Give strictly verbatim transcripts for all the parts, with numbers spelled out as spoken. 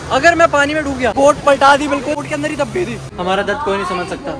अगर मैं पानी में डूब गया, बोट पलटा दी बिल्कुल, बोट के अंदर ही दबी थी। हमारा दर्द कोई नहीं समझ सकता।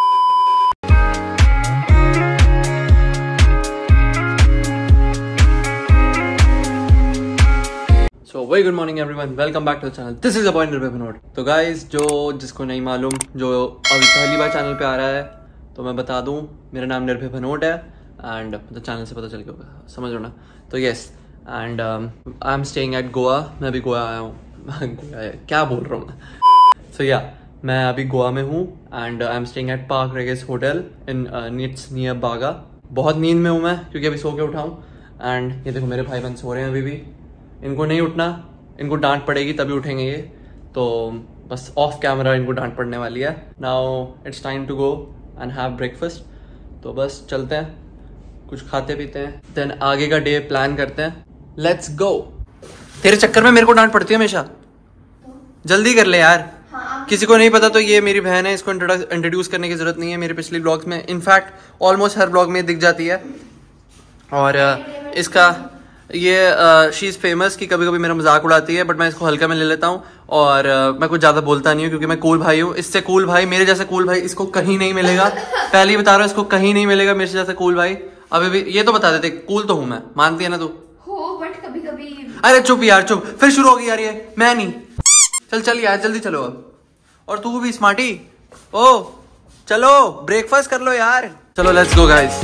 So very good morning everyone, welcome back to the channel. This is a boy Nirbhay Bhanot. तो गाइस, जो जिसको नहीं मालूम, जो अभी पहली बार चैनल पे आ रहा है, तो मैं बता दूं, मेरा नाम निर्भय भनोट है एंड मतलब चैनल से पता चल गया होगा, समझ लो ना। तो yes, and I am staying at Goa. मैं अभी गोवा आया हूँ। क्या बोल रहा हूँ मैं। सो या, मैं अभी गोवा में हूँ and I am staying at Park Regis hotel in नीट्स नियर बागा। बहुत नींद में हूँ मैं, क्योंकि अभी सो के उठा हूँ। एंड ये देखो, मेरे भाई बहन सो रहे हैं अभी भी। इनको नहीं उठना, इनको डांट पड़ेगी तभी उठेंगे ये। तो बस ऑफ कैमरा इनको डांट पड़ने वाली है। Now it's time to go and have breakfast. तो बस चलते हैं, कुछ खाते पीते हैं, देन आगे का डे प्लान करते हैं। Let's go. तेरे चक्कर में मेरे को डांट पड़ती है हमेशा। जल्दी कर ले यार। हाँ, किसी को नहीं पता तो ये मेरी बहन है, इसको इंट्रोड्यूस करने की जरूरत नहीं है। मेरे पिछले ब्लॉग्स में, इनफैक्ट ऑलमोस्ट हर ब्लॉग में दिख जाती है। और इसका ये शी इज़ फेमस कि कभी कभी मेरा मजाक उड़ाती है, बट मैं इसको हल्का में ले लेता हूँ। और uh, मैं कुछ ज़्यादा बोलता नहीं हूँ, क्योंकि मैं कूल भाई हूँ। इससे कूल भाई, मेरे जैसे कूल भाई इसको कहीं नहीं मिलेगा। पहले ही बता रहा हूँ, इसको कहीं नहीं मिलेगा मेरे जैसे कूल भाई। अभी भी ये तो बता देते, कूल तो हूँ मैं, मानती है ना तू? हो, बट कभी कभी। अरे चुप यार, चुप। फिर शुरू होगी यार ये, मैं नहीं। चल चल यार, जल्दी चलो अब। और तू भी स्मार्टी। ओ चलो, ब्रेकफास्ट कर लो यार। चलो लेट्स गो गाइस।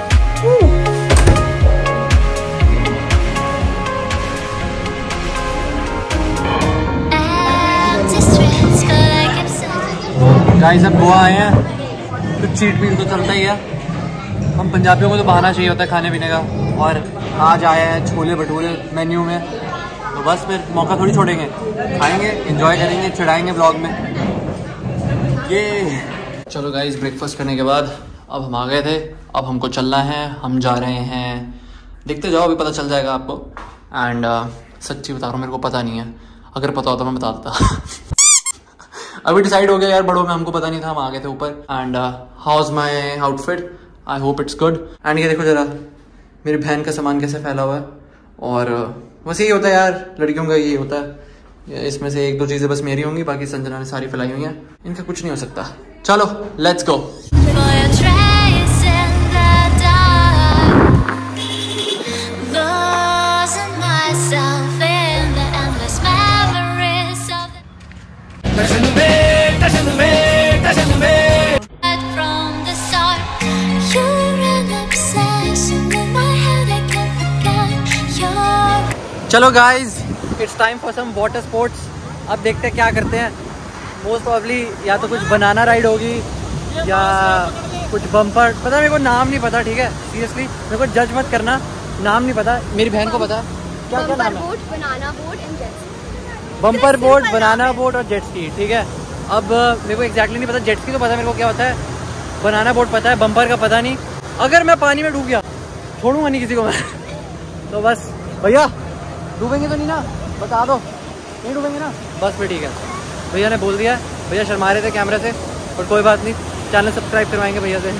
गाइस, अब गोवा आए हैं, कुछ चीट मीट तो चलता ही है। हम पंजाबियों को तो बहाना चाहिए होता है खाने पीने का। और आज आया है छोले भटूरे मेन्यू में, तो बस फिर मौका थोड़ी छोड़ेंगे। खाएंगे, एंजॉय करेंगे, चिढ़ाएंगे ब्लॉग में ये। चलो गाइस, ब्रेकफास्ट करने के बाद अब हम आ गए थे। अब हमको चलना है, हम जा रहे हैं। देखते जाओ, अभी पता चल जाएगा आपको। एंड uh, सच्ची बता रहा हूँ, मेरे को पता नहीं है। अगर पता होता मैं बता देता। अभी डिसाइड हो गया यार, बड़ों में, हमको पता नहीं था, हम आ गए थे ऊपर। And how is my outfit, I hope it's good. And ये देखो जरा, मेरी बहन का सामान कैसे फैला हुआ है। और uh, बस यही होता है यार, लड़कियों का यही होता है। इसमें से एक दो चीज़ें बस मेरी होंगी, बाकी संजना ने सारी फैलाई हुई हैं। इनका कुछ नहीं हो सकता। चलो लेट्स गो। चलो guys, it's time for some water sports. अब देखते हैं क्या करते हैं। मोस्ट प्रॉब्ली या तो कुछ बनाना राइड होगी या कुछ बम्पर। पता है, मेरे को नाम नहीं पता, ठीक है? सीरियसली मेरे को जज मत करना, नाम नहीं पता। मेरी बहन को पता है क्या क्या नाम है। बम्पर बोट, बनाना बोट और जेट स्की, ठीक है? अब मेरे को एग्जैक्टली नहीं पता। जेट स्की तो पता है मेरे को क्या होता है, बनाना बोट पता है, बम्पर का पता नहीं। अगर मैं पानी में डूब गया, छोड़ूंगा नहीं किसी को मैं। तो बस भैया, डूबेंगे तो नहीं ना? बता दो, नहीं डूबेंगे ना? बस फिर ठीक है। भैया ने बोल दिया। भैया शर्मा रहे थे कैमरे से, और कोई बात नहीं, चैनल सब्सक्राइब करवाएंगे भैया से।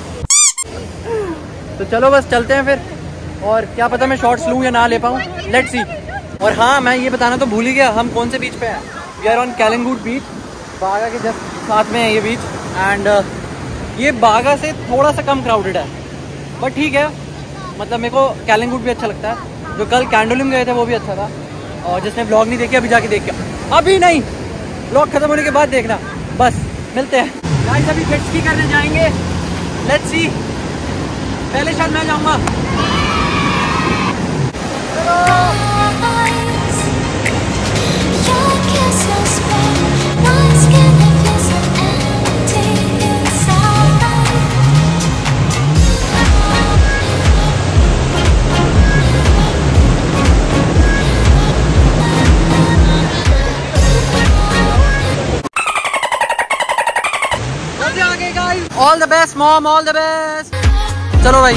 तो चलो बस चलते हैं फिर। और क्या पता मैं शॉर्ट्स लूँ या ना ले पाऊँ, लेट्स सी। और हाँ, मैं ये बताना तो भूल ही गया, हम कौन से बीच पे हैं। We are on Calangute beach, Baga के जस्ट साथ में है ये बीच। एंड uh, ये बागा से थोड़ा सा कम क्राउडेड है, बट ठीक है। मतलब मेरे को कैलिंगुड भी अच्छा लगता है। जो कल कैंडोलिम गए थे वो भी अच्छा था। और जिसने ब्लॉग नहीं देखी, अभी जाके देख के, अभी नहीं, ब्लॉग खत्म होने के बाद देखना। बस मिलते हैं गाइस, अभी जेट स्की करने जाएंगे। Let's see. पहले शायद मैं जाऊंगा। All the best mom, all the best. चलो भाई,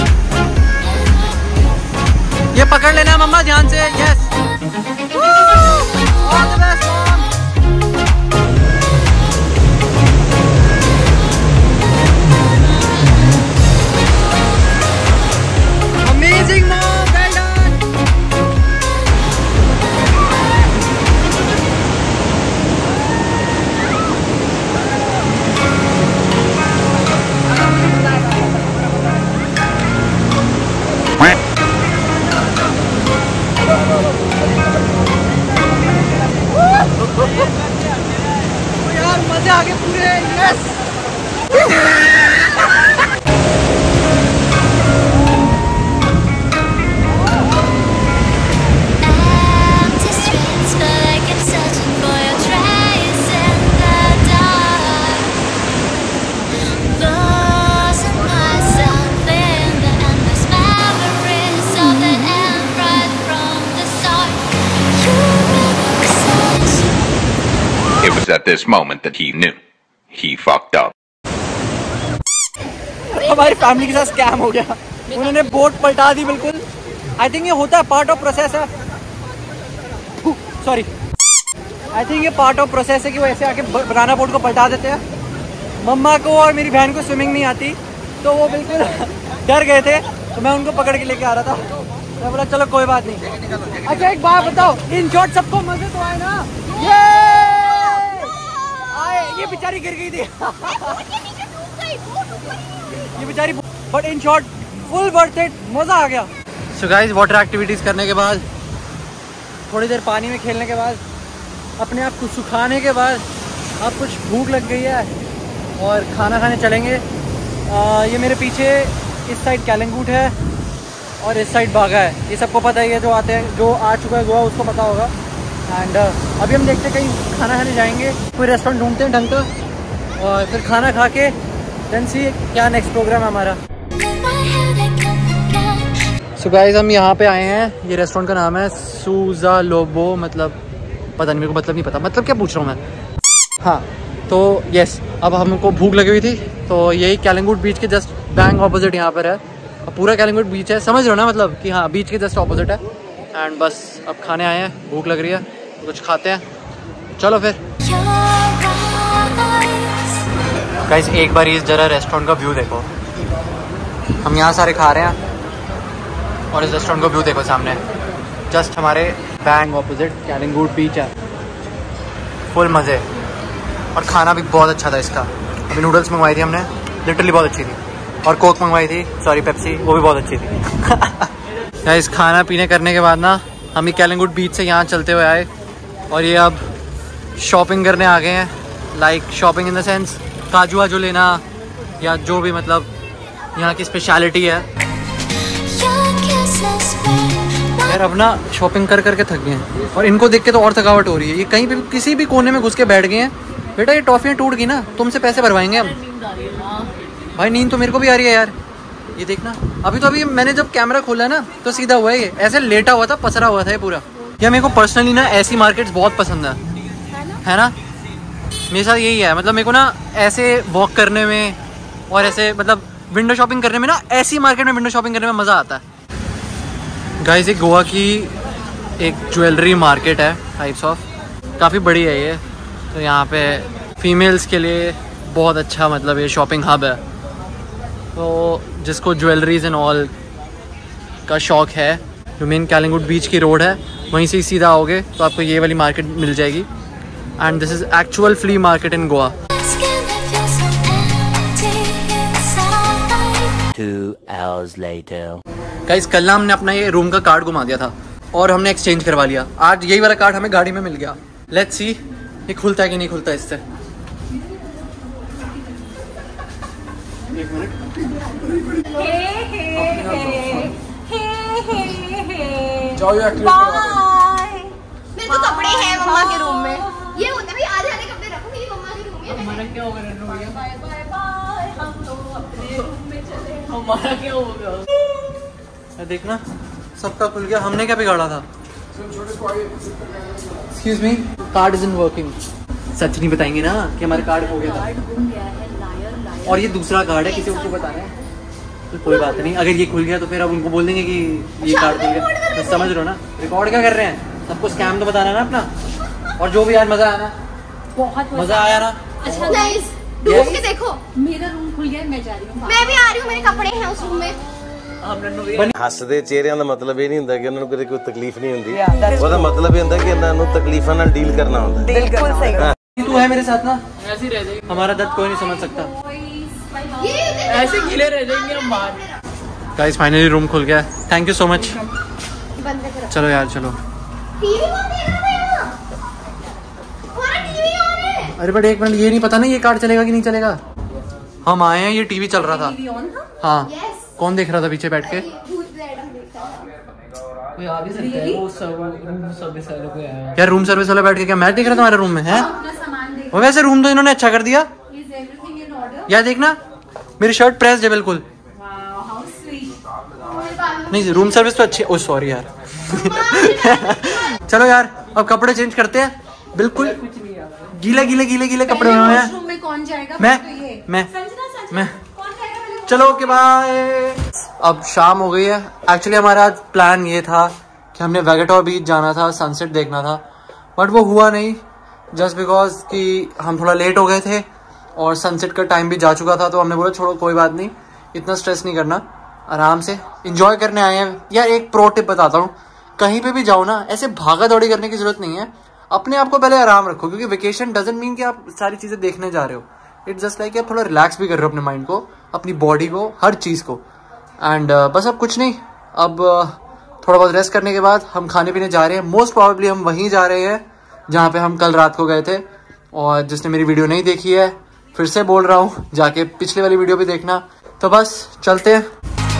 ये पकड़ लेना मम्मा ध्यान से। Yes, all the best mom. Amazing mom, well done. मजे आ गए पूरे। Yes It was at this moment that he knew he fucked up. हमारी फैमिली के साथ स्कैम हो गया, उन्होंने बोट पलटा दी बिल्कुल। आई थिंक ये होता है, पार्ट ऑफ प्रोसेस है। सॉरी, आई थिंक ये पार्ट ऑफ प्रोसेस है कि वो ऐसे आके बनाना बोट को पलटा देते हैं। मम्मा को और मेरी बहन को स्विमिंग नहीं आती, तो वो बिल्कुल डर गए थे, तो मैं उनको पकड़ के लेके आ रहा था। मैं बोला चलो कोई बात नहीं। अच्छा एक बात बताओ, इन शॉर्ट सबको मजे तो आए ना? ये आए, ये बेचारी गिर गई थी ये बेचारी, but in short full worth it, मजा आ गया। सो गाइस, वाटर एक्टिविटीज करने के बाद, थोड़ी देर पानी में खेलने के बाद, अपने आप को सुखाने के बाद, अब कुछ भूख लग गई है और खाना खाने चलेंगे। आ, ये मेरे पीछे इस साइड कैलंगूट है और इस साइड बागा है, ये सबको पता ही है, जो आते हैं, जो आ चुका है गोवा उसको पता होगा। एंड uh, अभी हम देखते हैं कहीं खाना खाने जाएंगे, कोई रेस्टोरेंट ढूंढते हैं ढंग का, और फिर खाना खा के देन सी क्या नेक्स्ट प्रोग्राम है हमारा। सो गाइस, हम यहाँ पे आए हैं, ये रेस्टोरेंट का नाम है सूजा लोबो, मतलब पता नहीं, मेरे को मतलब नहीं पता, मतलब क्या पूछ रहा हूँ मैं। हाँ तो यस, अब हमको भूख लगी हुई थी, तो यही कैलंगूट बीच के जस्ट बैंग ऑपोजिट यहाँ पर है, पूरा कैलंगूट बीच है, समझ रहे हो ना, मतलब कि हाँ बीच के जस्ट ऑपोजिट है। एंड बस अब खाने आए हैं, भूख लग रही है, तो कुछ खाते हैं, चलो फिर। गाइस एक बार इस जरा रेस्टोरेंट का व्यू देखो, हम यहाँ सारे खा रहे हैं और इस रेस्टोरेंट का व्यू देखो सामने, जस्ट हमारे बैंग ऑपोजिट कैलंगूट बीच है, फुल मज़े, और खाना भी बहुत अच्छा था इसका। अभी नूडल्स मंगवाई थी हमने, लिटरली बहुत अच्छी थी, और कोक मंगवाई थी, सॉरी पेप्सी, वो भी बहुत अच्छी थी। गाइस खाना पीने करने के बाद ना, हम ही कैलंगूट बीच से यहाँ चलते हुए आए, और ये अब शॉपिंग करने आ गए हैं, like shopping in the sense काजू वाजू लेना, या जो भी मतलब यहाँ की स्पेशलिटी है। यार अब ना शॉपिंग कर करके थक गए हैं, और इनको देख के तो और थकावट हो रही है। ये कहीं भी किसी भी कोने में घुस के बैठ गए हैं। बेटा ये टॉफियाँ टूट गई ना, तुमसे पैसे भरवाएंगे हम। भाई नींद तो मेरे को भी आ रही है यार, ये देखना। अभी तो अभी मैंने जब कैमरा खोला ना, तो सीधा हुआ है, ये ऐसे लेटा हुआ था, पसरा हुआ था ये पूरा। या मेरे को पर्सनली ना ऐसी मार्केट्स बहुत पसंद है, है ना, मेरे साथ यही है, मतलब मेरे को ना ऐसे वॉक करने में और ऐसे मतलब विंडो शॉपिंग करने में ना, ऐसी मार्केट में विंडो शॉपिंग करने में मज़ा आता है। गाइस एक गोवा की एक ज्वेलरी मार्केट है टाइप्स ऑफ, काफ़ी बड़ी है ये, तो यहाँ पे फीमेल्स के लिए बहुत अच्छा मतलब ये शॉपिंग हब है। तो जिसको ज्वेलरीज एंड ऑल का शौक़ है, जो मेन कैलंगूट बीच की रोड है, वहीं से ही सीधा आओगे तो आपको ये वाली मार्केट मिल जाएगी। And this is actual flea market in Goa. Two hours later. Guys कल ना हमने अपना ये रूम का कार्ड घुमा दिया था और हमने एक्सचेंज करवा लिया। आज यही वाला कार्ड हमें गाड़ी में मिल गया। लेट्स सी ये खुलता है कि नहीं खुलता इससे। एक मिनट। मेरे तो कपड़े हैं मम्मा के रूम में। ये होता है आधे आधे कपड़े रखो, मेरी मम्मा के रूम में। हमारा क्या होगा? बाय बाय बाय, हम लोग अपने रूम में चले। हमारा क्या होगा? देखना सबका खुल गया, हमने क्या बिगाड़ा था? Excuse me, card isn't working। सच नहीं बताएंगे ना कि हमारा कार्ड खो गया था। और ये दूसरा कार्ड है, किसी को बताना है तो कोई बात नहीं। अगर ये खुल गया तो फिर अब उनको बोल देंगे कि ये कार्ड खुल गया, तो समझ रहे हो ना। रिकॉर्ड क्या कर रहे हैं, सबको स्कैम तो बताना ना अपना। और जो भी यार मजा आया ना, बहुत मजा आया ना। अच्छा गाइस ढूंढ के देखो, मेरा रूम खुल गया, मैं जा रही हूँ। मैं भी आ रही हूँ, मेरे कपड़े हैं उस रूम में। ਹੱਸਦੇ ਚਿਹਰਿਆਂ ਦਾ ਮਤਲਬ ਇਹ ਨਹੀਂ ਹੁੰਦਾ ਕਿ ਉਹਨਾਂ ਨੂੰ ਕਦੇ ਕੋਈ ਤਕਲੀਫ ਨਹੀਂ ਹੁੰਦੀ, ਉਹਦਾ ਮਤਲਬ ਇਹ ਹੁੰਦਾ ਕਿ ਇਹਨਾਂ ਨੂੰ ਤਕਲੀਫਾਂ ਨਾਲ ਡੀਲ करना ਹੁੰਦਾ। बिल्कुल सही। तू है मेरे साथ ना, ऐसे ही रह जाएगी। हमारा दर्द कोई नहीं समझ सकता, ऐसे गीले रह जाएंगे हम बाहर। गाइस फाइनली रूम खुल गया, थैंक यू सो मच। चलो यार चलो। टीवी ऑन है ना, हमारा टीवी ऑन है। अरे बट एक मिनट, ये नहीं पता ना ये कार्ड चलेगा कि नहीं चलेगा। हम आए हैं, ये टीवी चल रहा था। हाँ, कौन देख रहा था पीछे बैठ के? यार रूम सर्विस वाला बैठ के क्या मैच देख रहा था हमारे रूम में है? और वैसे रूम तो इन्होंने अच्छा कर दिया यार, देखना मेरी शर्ट प्रेस है बिल्कुल। नहीं रूम सर्विस तो अच्छी। ओ सॉरी यार। चलो यार अब कपड़े चेंज करते हैं। बिल्कुल गीले गीले गीले गीले कपड़े हुए हैं। में कौन जाएगा? मैं मैं मैं चलो ओके बाय। अब शाम हो गई है। एक्चुअली हमारा आज प्लान ये था कि हमने वेगेटोर बीच जाना था, सनसेट देखना था, बट वो हुआ नहीं जस्ट बिकॉज कि हम थोड़ा लेट हो गए थे और सनसेट का टाइम भी जा चुका था। तो हमने बोला छोड़ो कोई बात नहीं, इतना स्ट्रेस नहीं करना, आराम से इंजॉय करने आए हैं। यार एक प्रो टिप बताता हूँ, कहीं पे भी जाओ ना ऐसे भागा दौड़ी करने की जरूरत नहीं है। अपने आप को पहले आराम रखो, क्योंकि वेकेशन डजंट मीन कि आप सारी चीज़ें देखने जा रहे हो। इट्स जस्ट लाइक आप थोड़ा रिलैक्स भी कर रहे हो अपने माइंड को, अपनी बॉडी को, हर चीज़ को। एंड uh, बस अब कुछ नहीं, अब uh, थोड़ा बहुत रेस्ट करने के बाद हम खाने पीने जा रहे हैं। मोस्ट प्रॉबेबली हम वहीं जा रहे हैं जहाँ पे हम कल रात को गए थे। और जिसने मेरी वीडियो नहीं देखी है फिर से बोल रहा हूँ, जाके पिछले वाली वीडियो भी देखना। तो बस चलते हैं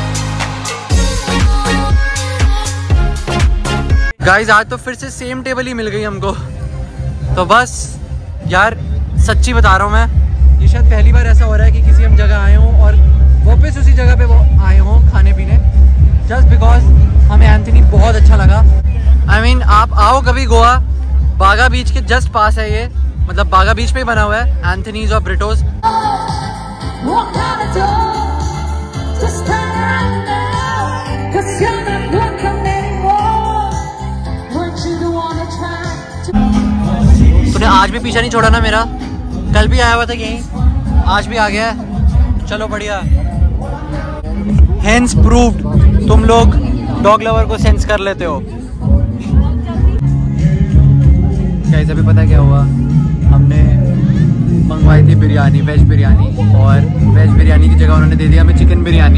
गाइज। आज तो फिर से सेम टेबल ही मिल गई हमको। तो बस यार सच्ची बता रहा हूँ मैं, ये शायद पहली बार ऐसा हो रहा है कि किसी हम जगह आए हों और वापस उसी जगह पे वो आए हों खाने पीने, जस्ट बिकॉज हमें एंथनी बहुत अच्छा लगा। आई I मीन mean, आप आओ कभी गोवा, बागा बीच के जस्ट पास है ये, मतलब बागा बीच पे ही बना हुआ है एंथनीज और ब्रिटोज। तूने आज भी पीछा नहीं छोड़ा ना मेरा, कल भी आया हुआ था यहीं, आज भी आ गया है। चलो बढ़िया। हेंस प्रूव्ड, तुम लोग डॉग लवर को सेंस कर लेते हो। गाइस अभी पता क्या हुआ, हमने मंगवाई थी बिरयानी, वेज बिरयानी, और वेज बिरयानी की जगह उन्होंने दे दिया हमें चिकन बिरयानी।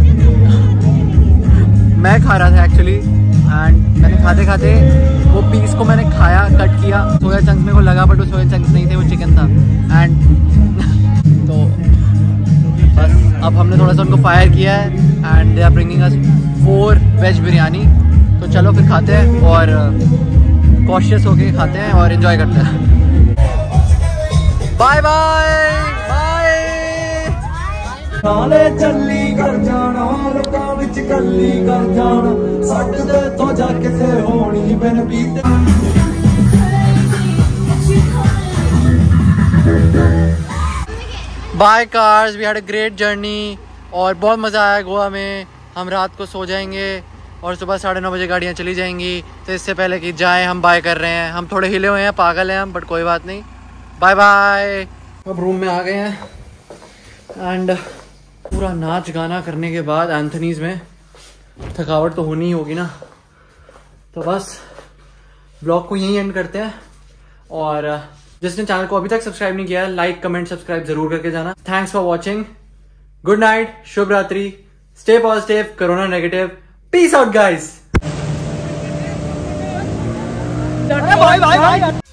मैं खा रहा था एक्चुअली, एंड मैंने खाते खाते वो पीस को मैंने खाया, कट किया, सोया चंक्स मेरे को लगा, बट वो सोया चंक्स नहीं थे, वो चिकन था। एंड तो बस अब हमने थोड़ा सा उनको फायर किया है and they are bringing us four veg biryani. तो चलो फिर खाते हैं और कॉशियस होके खाते हैं और एंजॉय करते हैं। Bye bye bye. नाले चली कर जाना, लोकां विच गल्ली कर जाना, सट दे तो जा किसे होनी बिन पीते। By cars, we had a great journey और बहुत मज़ा आया गोवा में। हम रात को सो जाएंगे और सुबह साढ़े नौ बजे गाड़ियाँ चली जाएंगी। तो इससे पहले कि जाएं हम बाय कर रहे हैं। हम थोड़े हिले हुए हैं, पागल हैं हम, बट कोई बात नहीं। Bye bye. अब रूम में आ गए हैं एंड पूरा नाच गाना करने के बाद एंथनीज में थकावट तो होनी ही होगी ना। तो बस ब्लॉग को यहीं एंड करते हैं। और जिसने चैनल को अभी तक सब्सक्राइब नहीं किया है, लाइक कमेंट सब्सक्राइब जरूर करके जाना। Thanks for watching. Good night, शुभ रात्रि, stay positive, corona negative, peace out guys.